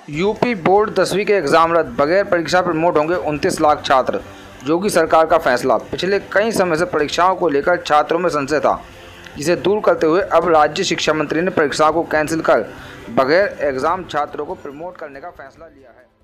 UP board 10वीं के exam रद्द, बगैर परीक्षा प्रमोट होंगे 29 लाख छात्र। योगी सरकार का फैसला। पिछले कई समय से परीक्षाओं को लेकर छात्रों में संशय था, जिसे दूर करते हुए अब राज्य शिक्षा मंत्री ने परीक्षाओं को कैंसिल कर बगैर एग्जाम छात्रों को प्रमोट करने का फैसला लिया है।